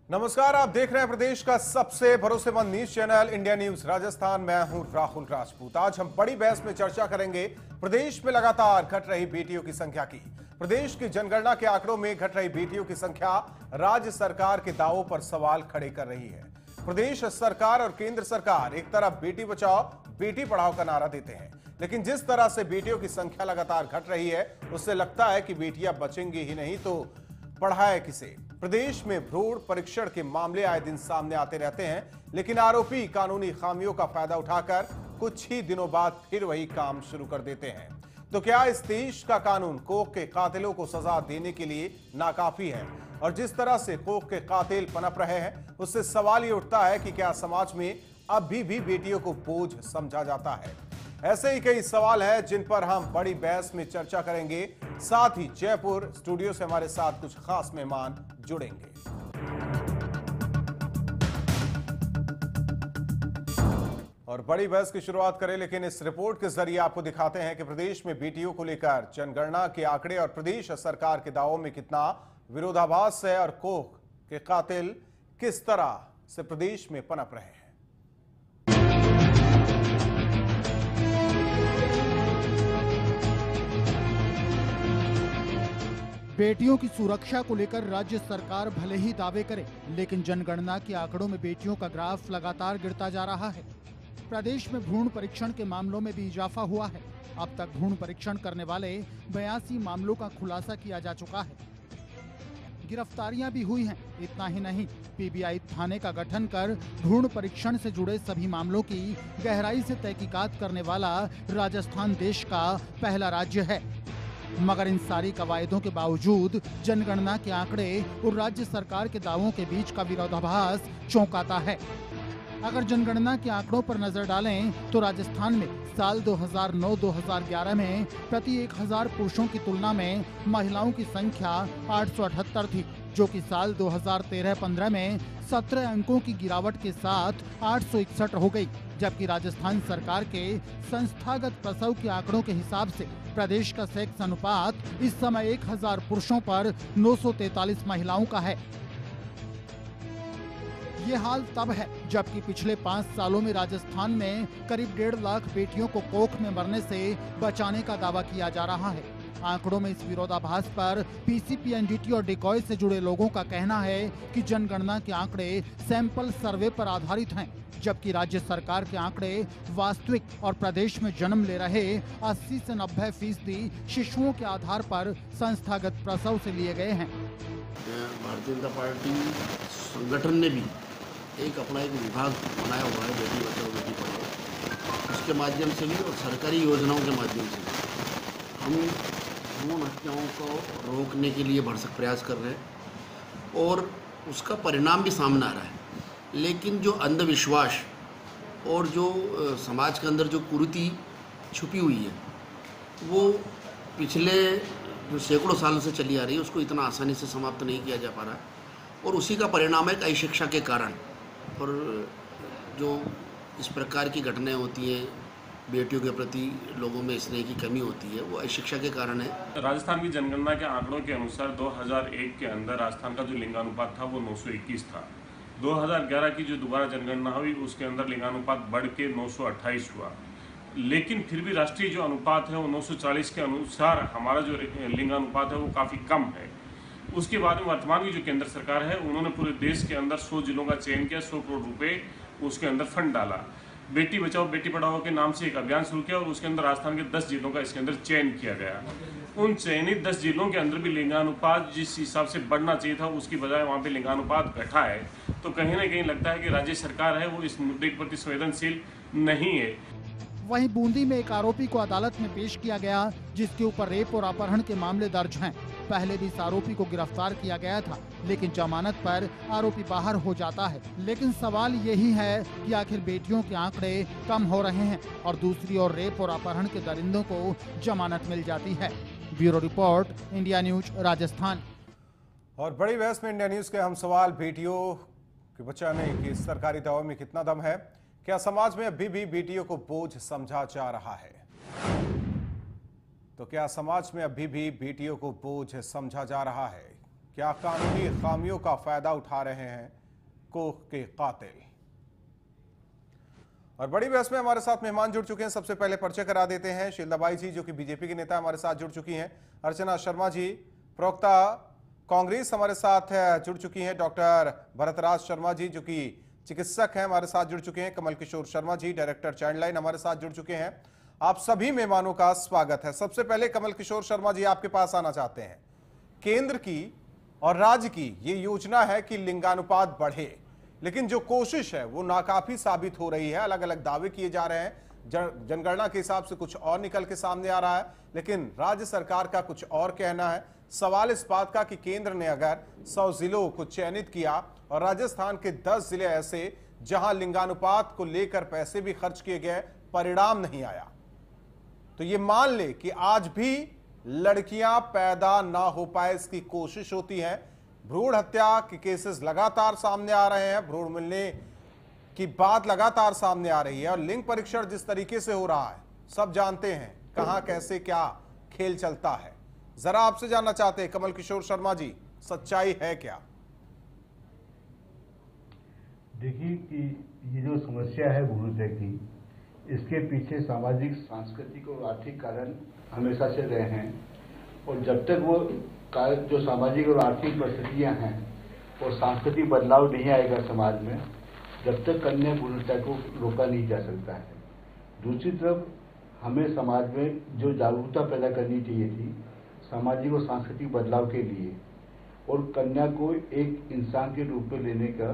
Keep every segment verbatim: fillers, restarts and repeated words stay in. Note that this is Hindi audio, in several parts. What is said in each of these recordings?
नमस्कार, आप देख रहे हैं प्रदेश का सबसे भरोसेमंद news channel India news Rajasthan. मैं हूं राहुल राजपूत। आज हम बड़ी बहस में चर्चा करेंगे प्रदेश में लगातार घट रही बेटियों की संख्या की। प्रदेश की जनगणना के आंकड़ों में घट रही बेटियों की संख्या राज्य सरकार के दावों पर सवाल खड़े कर रही है। प्रदेश सरकार और केंद्र सरकार एक तरफ बेटी बचाओ बेटी पढ़ाओ का नारा देते हैं, लेकिन जिस तरह से बेटियों की संख्या लगातार घट रही है उससे लगता है कि बेटियां बचेंगी ही नहीं तो पढ़ाए किसे। प्रदेश में भ्रूण परीक्षण के मामले आए दिन सामने आते रहते हैं, लेकिन आरोपी कानूनी खामियों का फायदा उठाकर कुछ ही दिनों बाद फिर वही काम शुरू कर देते हैं। तो क्या इस देश का कानून कोख के कातिलों को सजा देने के लिए नाकाफी है? और जिस तरह से कोख के कातिल पनप रहे हैं उससे सवाल ये उठता है कि क्या समाज में अभी भी बेटियों को बोझ समझा जाता है? ऐसे ही कई सवाल हैं जिन पर हम बड़ी बहस में चर्चा करेंगे। साथ ही जयपुर स्टूडियो से हमारे साथ कुछ खास मेहमान जुड़ेंगे। और बड़ी बहस की शुरुआत करें, लेकिन इस रिपोर्ट के जरिए आपको दिखाते हैं कि प्रदेश में बेटियों को लेकर जनगणना के आंकड़े और प्रदेश सरकार के दावों में कितना विरोधाभास है और कोख के कातिल किस तरह से प्रदेश में पनप रहे हैं। बेटियों की सुरक्षा को लेकर राज्य सरकार भले ही दावे करे, लेकिन जनगणना के आंकड़ों में बेटियों का ग्राफ लगातार गिरता जा रहा है। प्रदेश में भ्रूण परीक्षण के मामलों में भी इजाफा हुआ है। अब तक भ्रूण परीक्षण करने वाले बयासी मामलों का खुलासा किया जा चुका है। गिरफ्तारियां भी हुई हैं। इतना ही नहीं, पीबीआई थाने का गठन कर भ्रूण परीक्षण से जुड़े सभी मामलों की गहराई से तहकीकात करने वाला राजस्थान देश का पहला राज्य है। मगर इन सारी कवायदों के बावजूद जनगणना के आंकड़े और राज्य सरकार के दावों के बीच का विरोधाभास चौंकाता है। अगर जनगणना के आंकड़ों पर नजर डालें तो राजस्थान में साल दो हज़ार नौ दो हज़ार ग्यारह में प्रति एक हजार पुरुषों की तुलना में महिलाओं की संख्या आठ सौ अठहत्तर थी, जो कि साल दो हज़ार तेरह पंद्रह में सत्रह अंकों की गिरावट के साथ आठ सौ इकसठ हो गई। जबकि राजस्थान सरकार के संस्थागत प्रसव के आंकड़ों के हिसाब से प्रदेश का सेक्स अनुपात इस समय एक हजार पुरुषों पर नौ सौ तैंतालीस महिलाओं का है। ये हाल तब है जबकि पिछले पाँच सालों में राजस्थान में करीब डेढ़ लाख बेटियों को कोख में मरने से बचाने का दावा किया जा रहा है। आंकड़ों में इस विरोधाभास पर पीसीपी, एनडीटी और डिकॉय से जुड़े लोगों का कहना है कि जनगणना के आंकड़े सैंपल सर्वे पर आधारित हैं, जबकि राज्य सरकार के आंकड़े वास्तविक और प्रदेश में जन्म ले रहे अस्सी से नब्बे फीसदी शिशुओं के आधार पर संस्थागत प्रसव से लिए गए हैं। भारतीय जनता पार्टी संगठन ने भी एक अपना एक विभाग बनाया हुआ है, बेटी बचाओ बेटी पढ़ाओ। उसके माध्यम से भी और सरकारी योजनाओं के माध्यम से हम भ्रूण हत्याओं को रोकने के लिए भरसक प्रयास कर रहे हैं और उसका परिणाम भी सामने आ रहा है। लेकिन जो अंधविश्वास और जो समाज के अंदर जो कुरीति छुपी हुई है वो पिछले जो सैकड़ों सालों से चली आ रही है उसको इतना आसानी से समाप्त नहीं किया जा पा रहा और उसी का परिणाम है कई शिक्षा के कारण। और जो इस प्रकार की घटनाएं होती हैं, बेटियों के प्रति लोगों में स्नेह की कमी होती है, वो शिक्षा के कारण है। राजस्थान की जनगणना के आंकड़ों के अनुसार दो हज़ार एक के अंदर राजस्थान का जो लिंगानुपात था वो नौ सौ इक्कीस था। दो हज़ार ग्यारह की जो दोबारा जनगणना हुई उसके अंदर लिंगानुपात बढ़ के नौ सौ अट्ठाईस हुआ, लेकिन फिर भी राष्ट्रीय जो अनुपात है वो नौ सौ चालीस के अनुसार हमारा जो लिंगानुपात है वो काफ़ी कम है। उसके बाद में वर्तमान की जो केंद्र सरकार है उन्होंने पूरे देश के अंदर सौ जिलों का चयन किया, सौ करोड़ रुपए उसके अंदर फंड डाला, बेटी बचाओ बेटी पढ़ाओ के नाम से एक अभियान शुरू किया और उसके अंदर राजस्थान के दस जिलों का इसके अंदर चयन किया गया। उन चयनित दस जिलों के अंदर भी लिंगानुपात जिस हिसाब से बढ़ना चाहिए था उसकी बजाय वहाँ पे लिंगानुपात घटा है, तो कहीं ना कहीं लगता है कि राज्य सरकार है वो इस मुद्दे के प्रति संवेदनशील नहीं है। वहीं बूंदी में एक आरोपी को अदालत में पेश किया गया जिसके ऊपर रेप और अपहरण के मामले दर्ज हैं। पहले भी इस आरोपी को गिरफ्तार किया गया था, लेकिन जमानत पर आरोपी बाहर हो जाता है। लेकिन सवाल यही है कि आखिर बेटियों के आंकड़े कम हो रहे हैं और दूसरी ओर रेप और अपहरण के दरिंदों को जमानत मिल जाती है। Bureau report, India news Rajasthan. और बड़ी बहस में इंडिया न्यूज के हम सवाल, बेटियों के बचाने के सरकारी दावों में कितना दम है? क्या समाज में अभी भी बेटियों को बोझ समझा जा रहा है? तो क्या समाज में अभी भी बेटियों को बोझ समझा जा रहा है? क्या कानूनी खामियों का फायदा उठा रहे हैं कोख के कातिल। और बड़ी बहस में हमारे साथ मेहमान जुड़ चुके हैं। सबसे पहले परिचय करा देते हैं शीलदाबाई जी, जो कि बीजेपी के नेता हमारे साथ जुड़ चुकी हैं। अर्चना शर्मा जी, प्रवक्ता कांग्रेस, हमारे साथ जुड़ चुकी हैं। डॉक्टर भरतराज शर्मा जी, जो कि चिकित्सक हैं, हमारे साथ जुड़ चुके हैं। Kamal Kishore Sharma ji, director child line, हमारे साथ जुड़ चुके हैं। आप सभी मेहमानों का स्वागत है। सबसे पहले कमल किशोर शर्मा जी, आपके पास आना चाहते हैं। केंद्र की और राज्य की ये योजना है कि लिंगानुपात बढ़े, लेकिन जो कोशिश है वो नाकाफी साबित हो रही है। अलग अलग दावे किए जा रहे हैं, जनगणना के हिसाब से कुछ और निकल के सामने आ रहा है, लेकिन राज्य सरकार का कुछ और कहना है। सवाल इस बात का कि केंद्र ने अगर सौ जिलों को चयनित किया और राजस्थान के दस जिले ऐसे जहां लिंगानुपात को लेकर पैसे भी खर्च किए गए, परिणाम नहीं आया, तो ये मान ले कि आज भी लड़कियां पैदा ना हो पाए इसकी कोशिश होती है। भ्रूण हत्या के केसेस लगातार सामने आ रहे हैं, भ्रूण मिलने की बात लगातार सामने आ रही है, और लिंग परीक्षण जिस तरीके से हो रहा है सब जानते हैं कहां कैसे क्या खेल चलता है। जरा आपसे जानना चाहते हैं कमल किशोर शर्मा जी, सच्चाई है क्या? देखिए कि ये जो समस्या है भ्रूण हत्या की, इसके पीछे सामाजिक, सांस्कृतिक और आर्थिक कारण हमेशा से रहे हैं, और जब तक वो जो सामाजिक और आर्थिक परिस्थितियां हैं और सांस्कृतिक बदलाव नहीं आएगा समाज में, जब तक कन्या भ्रूण हत्या को रोका नहीं जा सकता है। दूसरी तरफ हमें समाज में जो जागरूकता पैदा करनी चाहिए थी सामाजिक और सांस्कृतिक बदलाव के लिए, और कन्या को एक इंसान के रूप में लेने का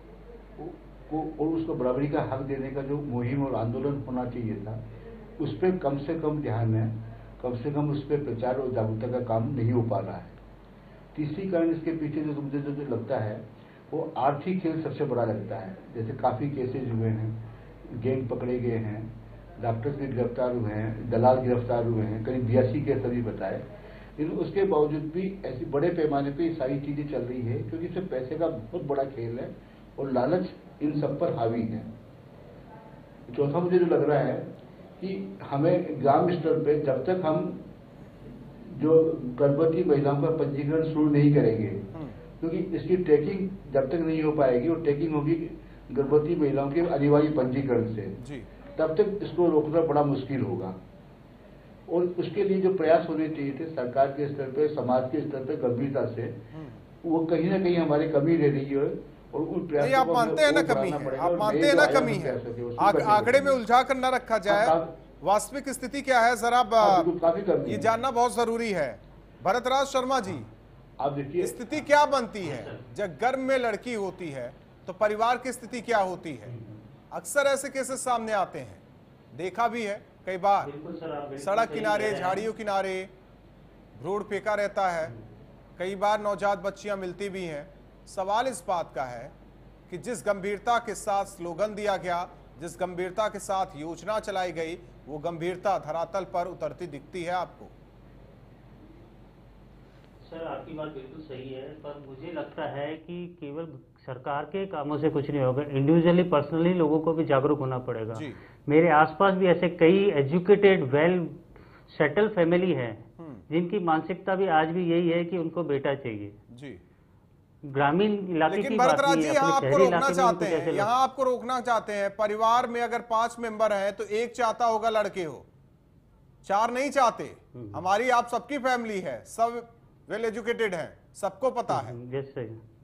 को और उसको बराबरी का हक देने का जो मुहिम और आंदोलन होना चाहिए था, उस पर कम से कम ध्यान है, कम से कम उस पर प्रचार और जागरूकता का काम नहीं हो पा रहा है। तीसरी कारण इसके पीछे जो मुझे जो, जो लगता है वो आर्थिक खेल सबसे बड़ा लगता है। जैसे काफ़ी केसेज हुए हैं, गैंग पकड़े गए हैं, डॉक्टर भी गिरफ्तार हुए हैं, दलाल गिरफ्तार हुए हैं, करीब बयासी केस अभी बताए, लेकिन उसके बावजूद भी ऐसी बड़े पैमाने पे सारी चीज़ें चल रही है, क्योंकि इससे पैसे का बहुत बड़ा खेल है और लालच इन सब पर हावी है। चौथा मुझे जो लग रहा है कि हमें ग्राम स्तर पे जब तक हम जो गर्भवती महिलाओं का पंजीकरण शुरू नहीं करेंगे, क्योंकि इसकी ट्रैकिंग जब तक नहीं हो पाएगी, और ट्रैकिंग होगी गर्भवती महिलाओं के अनिवार्य पंजीकरण से जी, तब तक इसको रोकना बड़ा मुश्किल होगा। और उसके लिए जो प्रयास होने चाहिए थे सरकार के स्तर पे, समाज के स्तर पे गंभीरता से, वो कहीं ना कहीं हमारी कमी रह रही है। और उन प्रयासों आप मानते हैं ना कमी है, आप मानते हैं ना कमी है, आंकड़े में उलझा कर न रखा जाए, वास्तविक स्थिति क्या है जरा ये जानना बहुत जरूरी है। भरतराज शर्मा जी, आप देखिए स्थिति क्या बनती है जब गर्भ में लड़की होती है, तो परिवार की स्थिति क्या होती है? अक्सर ऐसे केसेस सामने आते हैं, देखा भी है कई बार, सड़क किनारे, झाड़ियों किनारे भ्रूण फेंका रहता है, कई बार नवजात बच्चियां मिलती भी हैं। सवाल इस बात का है कि जिस गंभीरता के साथ स्लोगन दिया गया, जिस गंभीरता के साथ योजना चलाई गई, वो गंभीरता धरातल पर उतरती दिखती है आपको? सर, आपकी बात बिल्कुल सही है, पर मुझे लगता है कि केवल सरकार के कामों से कुछ नहीं होगा, इंडिविजुअली पर्सनली लोगों को भी जागरूक होना पड़ेगा जी। मेरे आसपास भी ऐसे कई एजुकेटेड, वेल सेटल फैमिली है जिनकी मानसिकता भी आज भी यही है कि उनको बेटा चाहिए जी। ग्रामीण इलाके की बात नहीं है, यहाँ आपको रोकना चाहते हैं, यहाँ आपको रोकना चाहते हैं। परिवार में अगर पांच मेंबर हैं तो एक चाहता होगा लड़के हो, चार नहीं चाहते। हमारी आप सबकी फैमिली है, सब वेल एजुकेटेड हैं, सबको पता है। जैसे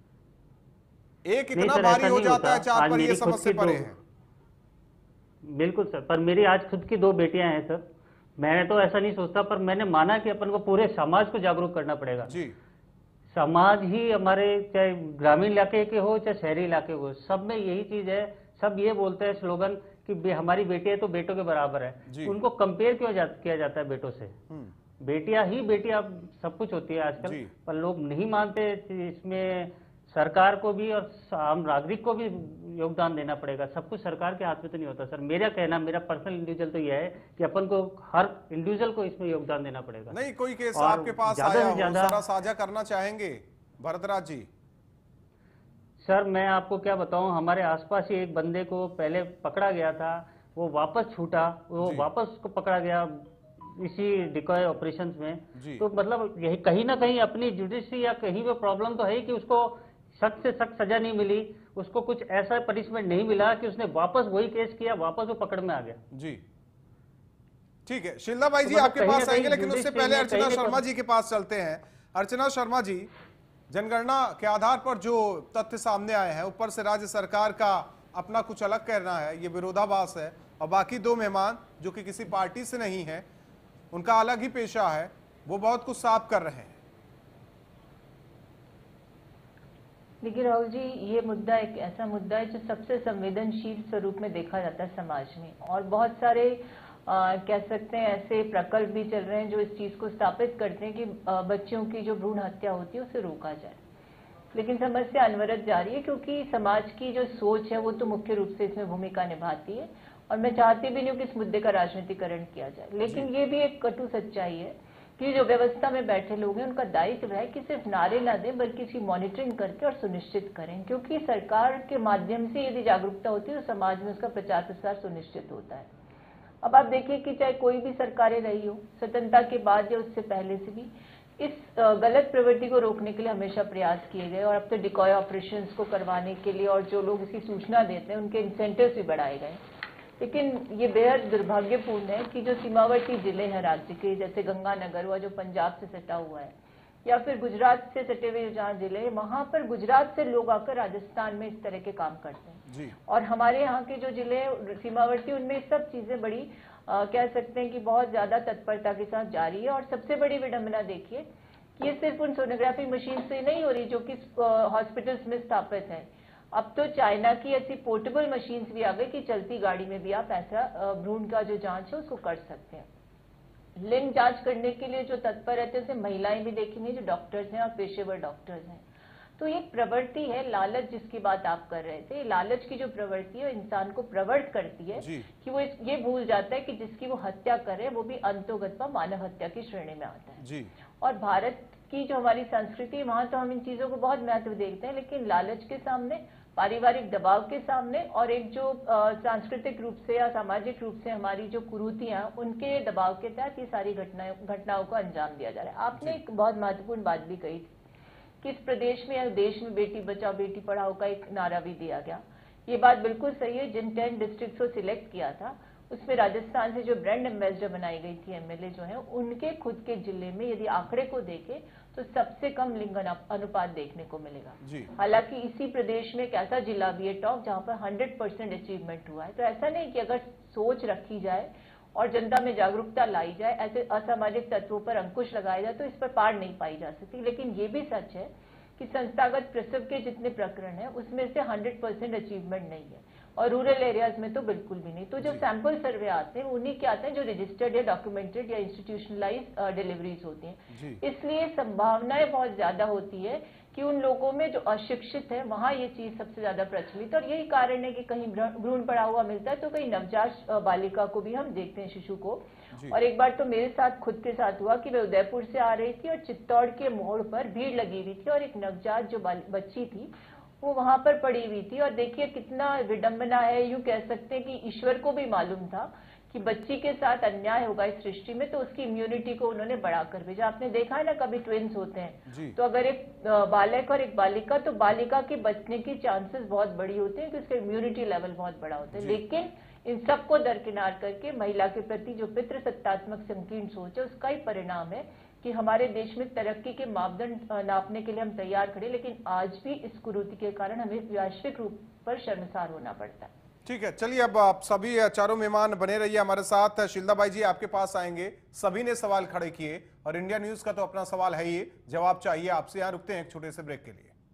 एक इतना भारी हो जाता है, चार पर ये समस्या पड़े हैं। बिल्कुल सर, पर मेरी आज खुद की दो बेटियां हैं सर। मैं तो ऐसा नहीं सोचता, पर मैंने माना कि अपन को पूरे समाज को जागरूक करना पड़ेगा जी। समाज ही हमारे, चाहे ग्रामीण इलाके के हो चाहे शहरी इलाके हो, सब में यही चीज है। सब ये बोलते हैं स्लोगन कि हमारी बेटी है तो बेटों के बराबर है। उनको कंपेयर क्यों जा, किया जाता है बेटों से? बेटियां ही बेटियां सब कुछ होती है आजकल, पर लोग नहीं मानते। इसमें सरकार को भी और आम नागरिक को भी योगदान देना पड़ेगा। सब कुछ सरकार के हाथ में तो नहीं होता सर। मेरा कहना, मेरा पर्सनल इंडिविजुअल तो यह है कि अपन को हर इंडिविजुअल को इसमें योगदान देना पड़ेगा। नहीं, कोई केस आपके पास आया हो, जरा साझा करना चाहेंगे भरतराज जी? सर, मैं आपको क्या बताऊं, हमारे आसपास ही एक बंदे को पहले पकड़ा गया था, वो वापस छूटा, वो वापस उसको पकड़ा गया इसी डिकॉय ऑपरेशंस में। तो मतलब यही कहीं ना कहीं अपनी जुडिशरी या कहीं वो प्रॉब्लम तो है कि उसको सख्त से सख्त सजा नहीं मिली, उसको कुछ ऐसा पनिशमेंट नहीं मिला कि उसने वापस वही केस किया, वापस वो पकड़ में आ गया। जी ठीक है, शीला बाई जी तो आपके पास आएंगे, लेकिन जुडिशरी उससे पहले में अर्चना कहीं ना शर्मा जी के पास चलते हैं। अर्चना शर्मा जी, जनगणना के आधार पर जो तथ्य सामने आए हैं, ऊपर से राज्य सरकार का अपना कुछ अलग कहना है, ये विरोधाभास है, और बाकी दो मेहमान जो कि किसी पार्टी से नहीं है, उनका अलग ही पेशा है, वो बहुत कुछ साफ कर रहे हैं। देखिए राहुल जी, ये मुद्दा एक ऐसा मुद्दा है जो सबसे संवेदनशील स्वरूप में देखा जाता है समाज में, और बहुत सारे आ, कह सकते हैं ऐसे प्रकल्प भी चल रहे हैं जो इस चीज को स्थापित करते हैं कि आ, बच्चों की जो भ्रूण हत्या होती है उसे रोका जाए। लेकिन समस्या अनवरत जारी है, क्योंकि समाज की जो सोच है वो तो मुख्य रूप से इसमें भूमिका निभाती है, और मैं चाहती भी नहीं हूँ कि इस मुद्दे का राजनीतिकरण किया जाए। लेकिन ये भी एक कटु सच्चाई है कि जो व्यवस्था में बैठे लोग हैं उनका दायित्व है कि सिर्फ नारे ना दें, बल्कि इसकी मॉनिटरिंग करके और सुनिश्चित करें, क्योंकि सरकार के माध्यम से यदि जागरूकता होती है तो समाज में उसका प्रचार प्रसार सुनिश्चित होता है। अब आप देखिए कि चाहे कोई भी सरकारें रही हो, स्वतंत्रता के बाद या उससे पहले से भी इस गलत प्रवृत्ति को रोकने के लिए हमेशा प्रयास किए गए, और अब तो डिकॉय ऑपरेशंस को करवाने के लिए और जो लोग इसकी सूचना देते हैं उनके इंसेंटिव्स भी बढ़ाए गए। लेकिन ये बेहद दुर्भाग्यपूर्ण है कि जो सीमावर्ती जिले हैं राज्य के, जैसे गंगानगर हुआ जो पंजाब से सटा हुआ है, या फिर गुजरात से सटे हुए जहाँ जिले हैं, वहां पर गुजरात से लोग आकर राजस्थान में इस तरह के काम करते हैं जी। और हमारे यहाँ के जो जिले सीमावर्ती, उनमें सब चीजें बड़ी आ, कह सकते हैं कि बहुत ज्यादा तत्परता के साथ जारी है। और सबसे बड़ी विडंबना देखिए कि ये सिर्फ उन सोनोग्राफी मशीन से नहीं हो रही जो कि हॉस्पिटल्स में स्थापित है, अब तो चाइना की ऐसी पोर्टेबल मशीन्स भी आ गई कि चलती गाड़ी में भी आप ऐसा भ्रूण का जो जांच है उसको कर सकते हैं। लिंग जांच करने के लिए जो तत्पर रहते हैं उसे महिलाएं भी देखेंगे जो डॉक्टर्स हैं और पेशेवर डॉक्टर्स हैं। तो ये प्रवृत्ति है लालच, जिसकी बात आप कर रहे थे, लालच की जो प्रवृत्ति है इंसान को प्रवृत्त करती है कि वो ये भूल जाता है कि जिसकी वो हत्या करे वो भी अंतोगत मानव हत्या की श्रेणी में आता है जी। और भारत की जो हमारी संस्कृति, वहां तो हम इन चीजों को बहुत महत्व देखते हैं, लेकिन लालच के सामने, पारिवारिक दबाव के सामने और एक जो सांस्कृतिक रूप से या सामाजिक रूप से हमारी जो कुरीतियां, उनके दबाव के तहत ये सारी घटनाएं घटनाओं को अंजाम दिया जा रहा है। आपने एक बहुत महत्वपूर्ण बात भी कही थी कि इस प्रदेश में या देश में बेटी बचाओ बेटी पढ़ाओ का एक नारा भी दिया गया। ये बात बिल्कुल सही है। जिन टेन डिस्ट्रिक्ट को सिलेक्ट किया था उसमें राजस्थान से जो ब्रांड एम्बेसडर बनाई गई थी एमएलए जो है, उनके खुद के जिले में यदि आंकड़े को देखें तो सबसे कम लिंग अनुपात देखने को मिलेगा। हालांकि इसी प्रदेश में एक ऐसा जिला भी है टॉप जहां पर हंड्रेड परसेंट अचीवमेंट हुआ है। तो ऐसा नहीं कि अगर सोच रखी जाए और जनता में जागरूकता लाई जाए, ऐसे असामाजिक तत्वों पर अंकुश लगाया जाए तो इस पर पार नहीं पाई जा सकती। लेकिन ये भी सच है कि संस्थागत प्रसव के जितने प्रकरण है उसमें से हंड्रेड परसेंट अचीवमेंट नहीं है, और रूरल एरियाज में तो बिल्कुल भी नहीं। तो जो सैंपल सर्वे आते हैं उन्हीं के आते हैं जो रजिस्टर्ड या डॉक्यूमेंटेड या इंस्टीट्यूशनलाइज डिलीवरीज होती हैं। इसलिए संभावनाएं बहुत ज्यादा होती है कि उन लोगों में जो अशिक्षित है वहां ये चीज सबसे ज्यादा प्रचलित, और यही कारण है कि कहीं भ्रूण पड़ा हुआ मिलता है तो कहीं नवजात बालिका को भी हम देखते हैं, शिशु को। और एक बार तो मेरे साथ खुद के साथ हुआ कि मैं उदयपुर से आ रही थी और चित्तौड़ के मोड़ पर भीड़ लगी हुई थी और एक नवजात जो बच्ची थी वो वहां पर पड़ी हुई थी। और देखिए कितना विडंबना है, यूं कह सकते हैं कि ईश्वर को भी मालूम था कि बच्ची के साथ अन्याय होगा इस सृष्टि में, तो उसकी इम्यूनिटी को उन्होंने बढ़ाकर भेजा। आपने देखा है ना, कभी ट्विंस होते हैं तो अगर एक बालक और एक बालिका, तो बालिका के बचने की चांसेस बहुत बड़ी होते हैं कि उसका इम्यूनिटी लेवल बहुत बड़ा होता है। लेकिन इन सबको दरकिनार करके महिला के प्रति जो पितृसत्तात्मक संकीर्ण सोच है उसका ही परिणाम है कि हमारे देश में तरक्की के मापदंड नापने के लिए हम तैयार खड़े, लेकिन आज भी इस कुरीति के कारण हमें वैश्विक रूप पर शर्मसार होना पड़ता है। ठीक है, चलिए अब आप सभी चारों मेहमान बने रहिए हमारे साथ। शीला बाई जी आपके पास आएंगे। सभी ने सवाल खड़े किए और इंडिया न्यूज का तो अपना सवाल है ही, जवाब चाहिए आपसे। यहाँ रुकते हैं एक छोटे से ब्रेक के लिए।